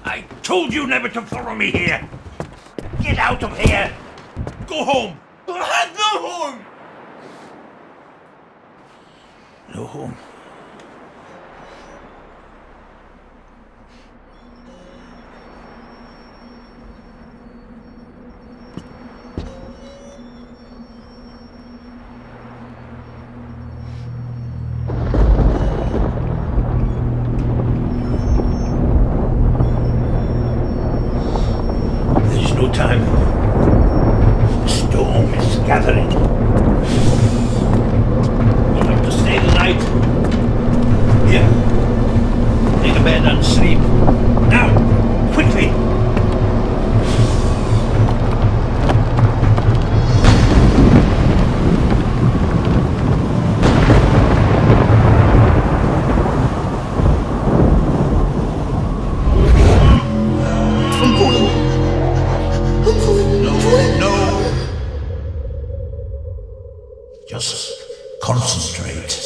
I told you never to follow me here! Get out of here! Go home! I had no home! No home. There's no time. The storm is gathering. We have to stay the night. Here. Take a bed and sleep. Now! Quickly! No. Just concentrate.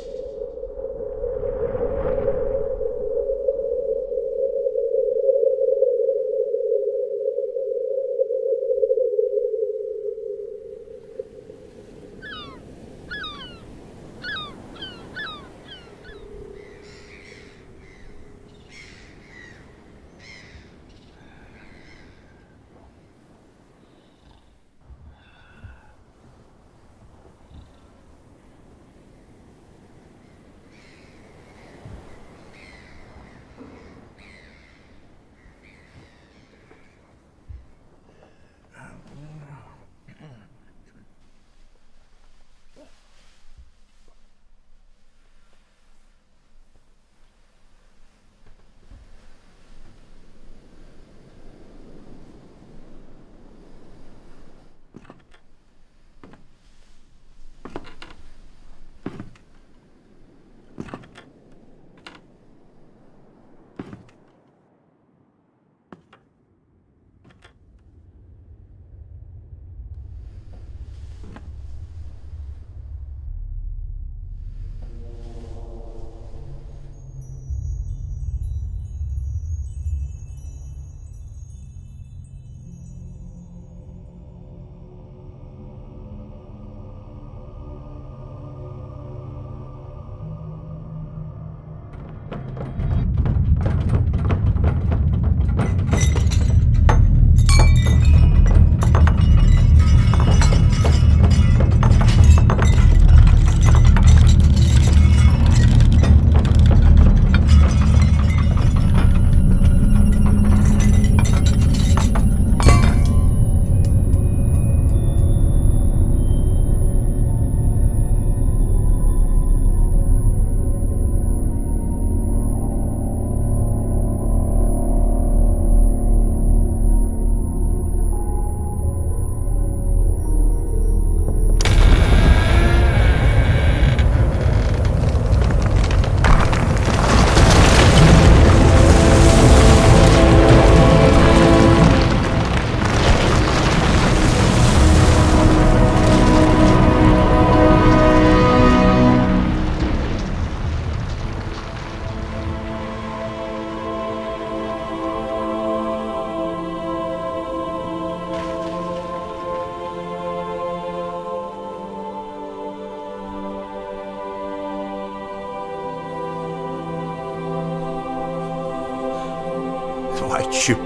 White ship.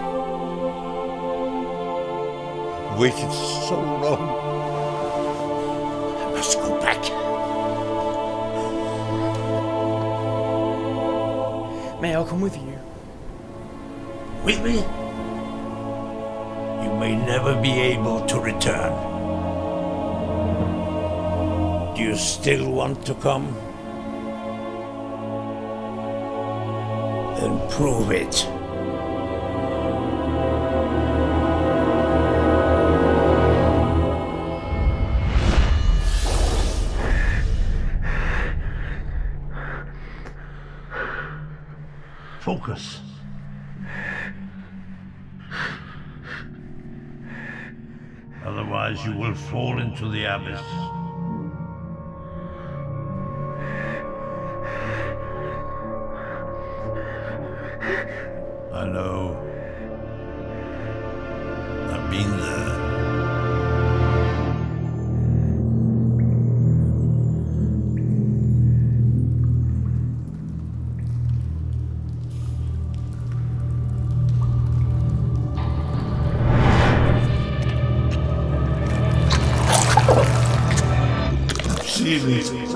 Waited so long. I must go back. May I come with you? With me? You may never be able to return. Do you still want to come? Then prove it. Focus. Otherwise you will fall into the abyss. I know. I've been there. I've seen it.